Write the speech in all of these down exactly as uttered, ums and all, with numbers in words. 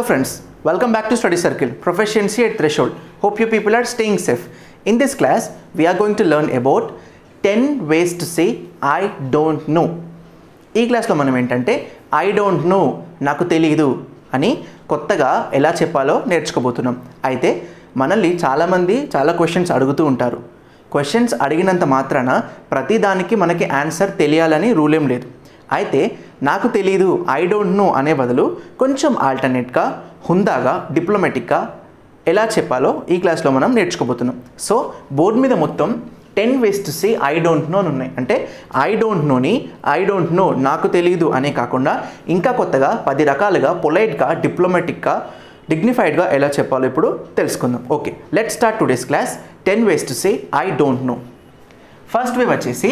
friends, welcome back to Study Circle, Proficiency at Threshold. Hope you people are staying safe. In this class, we are going to learn about ten ways to say I don't know. ఈ క్లాస్లో మనం ఏంటంటే I don't know, నాకు తెలియదు అని కొత్తగా ఎలా చెప్పాలో నేర్చుకోబోతున్నాం. అయితే మనల్ని చాలామంది చాలా క్వశ్చన్స్ అడుగుతూ ఉంటారు. క్వశ్చన్స్ అడిగినంత మాత్రాన ప్రతి దానికి మనకి ఆన్సర్ తెలియాలని రూల్ ఏం లేదు. అయితే నాకు తెలియదు ఐ డోంట్ నో అనే బదులు కొంచెం ఆల్టర్నేట్గా హుందాగా డిప్లొమాటిక్గా ఎలా చెప్పాలో ఈ క్లాస్లో మనం నేర్చుకోబోతున్నాం. సో బోర్డు మీద మొత్తం ten ways to say I don't know అని ఉన్నాయి. అంటే ఐ డోంట్ నోని ఐ డోంట్ నో నాకు తెలియదు అనే కాకుండా ఇంకా కొత్తగా పది రకాలుగా పొలైట్గా డిప్లొమాటిక్గా డిగ్నిఫైడ్గా ఎలా చెప్పాలో ఇప్పుడు తెలుసుకుందాం. Okay, let start today's class. Ten ways to say I don't know. First way వచ్చేసి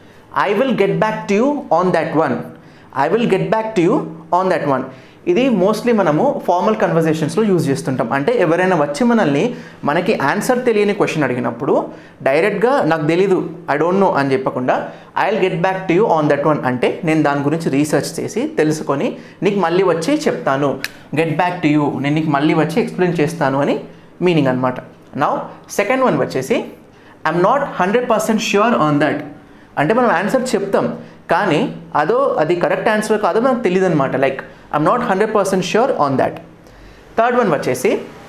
I will get back to you on that one. I will get back to you on that one. ఇది mostly మనము formal కన్వర్జేషన్స్లో use చేస్తుంటాం. అంటే ఎవరైనా వచ్చి మనల్ని మనకి ఆన్సర్ తెలియని క్వశ్చన్ అడిగినప్పుడు డైరెక్ట్గా నాకు తెలీదు ఐ డోంట్ నో అని చెప్పకుండా I will get back to you on that one అంటే నేను దాని గురించి రీసెర్చ్ చేసి తెలుసుకొని నీకు మళ్ళీ వచ్చి చెప్తాను. గెట్ బ్యాక్ టు యూ, నేను నీకు మళ్ళీ వచ్చి ఎక్స్ప్లెయిన్ చేస్తాను అని మీనింగ్ అనమాట. నౌ సెకండ్ వన్ వచ్చేసి I'm not hundred percent sure on that. అంటే మనం ఆన్సర్ చెప్తాం కానీ అదో అది కరెక్ట్ ఆన్సర్ కాదో మనకు తెలియదు అనమాట. Like I'm not hundred percent sure on that. Third one వచ్చేసి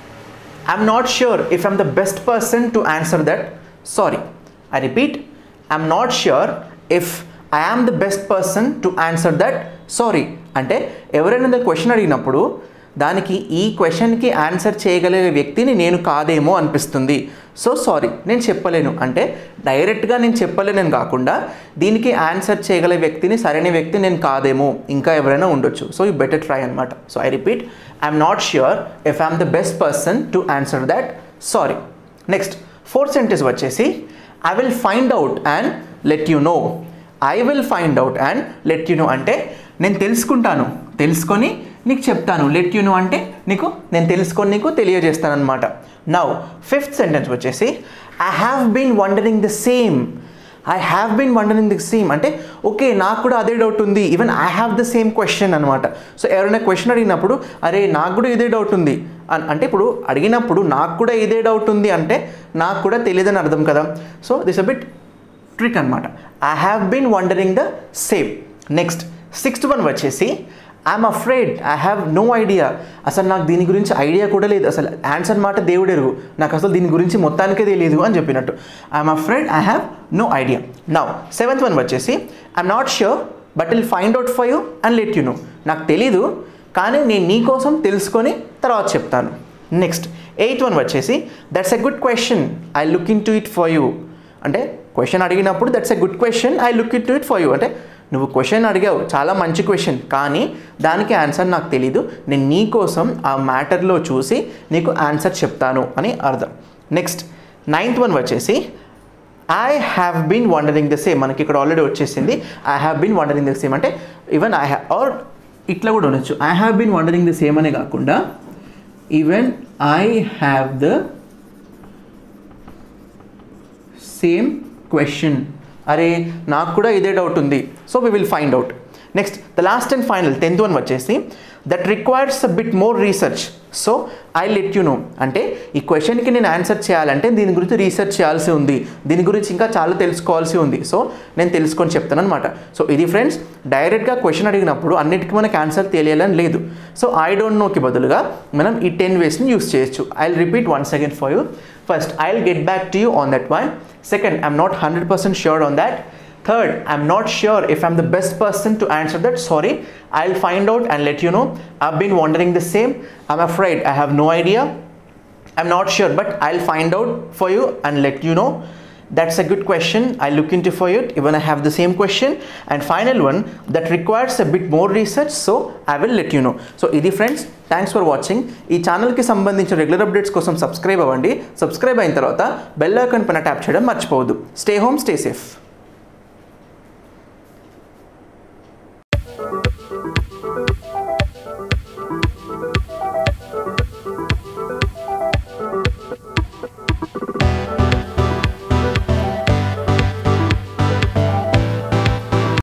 I'm not sure if I'm the best person to answer that sorry. I repeat, I'm not sure if I am the best person to answer that sorry. అంటే ఎవరైనా question అడిగినప్పుడు దానికి ఈ క్వశ్చన్కి answer చేయగలిగే వ్యక్తిని నేను కాదేమో అనిపిస్తుంది, సో సారీ నేను చెప్పలేను. అంటే డైరెక్ట్గా నేను చెప్పలేనని కాకుండా దీనికి ఆన్సర్ చేయగల వ్యక్తిని సరైన వ్యక్తి నేను కాదేమో, ఇంకా ఎవరైనా ఉండొచ్చు, సో యూ బెటర్ ట్రై అనమాట. So I repeat, I'm not sure if I'm the best person to answer that sorry. Next fourth sentence వచ్చేసి I will find out and let you know. I will find out and let you know అంటే నేను తెలుసుకుంటాను, తెలుసుకొని నీకు చెప్తాను. Let you know అంటే నీకు నేను తెలుసుకొని నీకు తెలియజేస్తాను అనమాట. నౌ ఫిఫ్త్ సెంటెన్స్ వచ్చేసి I have been wondering the same. I have been wondering the same అంటే ఓకే నాకు కూడా అదే డౌట్ ఉంది, even I have the same question అనమాట. సో ఎవరైనా క్వశ్చన్ అడిగినప్పుడు అరే నాకు కూడా ఇదే డౌట్ ఉంది అంటే ఇప్పుడు అడిగినప్పుడు నాకు కూడా ఇదే డౌట్ ఉంది అంటే నాకు కూడా తెలియదని అర్థం కదా. So this a bit trick అనమాట. I have been wondering the same. Next sixth one వచ్చేసి I'm afraid I have no idea. అసలు నాకు దీని గురించి ఐడియా కూడా లేదు, అసలు ఆన్సర్ మాట దేవుడెరుగు, నాకు అసలు దీని గురించి మొత్తానికే తెలియదు అని చెప్పినట్టు. I'm afraid I have no idea. Now seventh one వచ్చేసి I'm not sure but will find out for you and let you know. నాకు తెలీదు కానీ నేను నీ కోసం తెలుసుకొని తర్వాత చెప్తాను. నెక్స్ట్ ఎయిత్ వన్ వచ్చేసి that's a good question I look into it for you. అంటే క్వశ్చన్ అడిగినప్పుడు that's a good question I look into it for you అంటే నువ్వు క్వశ్చన్ అడిగావు, చాలా మంచి క్వశ్చన్, కానీ దానికి ఆన్సర్ నాకు తెలీదు, నేను నీ కోసం ఆ మ్యాటర్లో చూసి నీకు ఆన్సర్ చెప్తాను అని అర్థం. నెక్స్ట్ నైన్త్ వన్ వచ్చేసి I have been wondering the same. మనకి ఇక్కడ ఆల్రెడీ వచ్చేసింది I have been wondering the same అంటే ఈవెన్ ఐ హ్యావ్ ఆర్ ఇట్లా కూడా ఉండొచ్చు. I have been wondering the same అనే కాకుండా even I have the same question. అరే నాకు కూడా ఇదే డౌట్ ఉంది, so we will find out. Next the last and final tenth one వచ్చేసి that requires a bit more research so I let you know. అంటే ఈ క్వశ్చన్కి నేను ఆన్సర్ చేయాలంటే దీని గురించి రీసెర్చ్ చేయాల్సి ఉంది, దీని గురించి ఇంకా చాలా తెలుసుకోవాల్సి ఉంది, సో నేను తెలుసుకొని చెప్తాను అనమాట. సో ఇది ఫ్రెండ్స్ డైరెక్ట్గా క్వశ్చన్ అడిగినప్పుడు అన్నిటికీ మనకు ఆన్సర్ తెలియాలని లేదు. సో ఐ డోంట్ నోకి బదులుగా మనం ఈ టెన్ వేస్ని యూస్ చేయొచ్చు. I will repeat once again for you. First, I'll get back to you on that one. Second, I'm not one hundred percent sure on that. Third, I'm not sure if I'm the best person to answer that. Sorry, I'll find out and let you know. I've been wondering the same. I'm afraid I have no idea. I'm not sure, but I'll find out for you and let you know. That's a good question. I'll look into for it even I have the same question. And final one that requires a bit more research, so I will let you know. So idi friends, thanks for watching. ఈ ఛానల్కి సంబంధించిన regular updates కోసం subscribe అవ్వండి. Subscribe అయిన తర్వాత bell icon పైన tap చేయడం మర్చిపోవద్దు. Stay home, stay safe.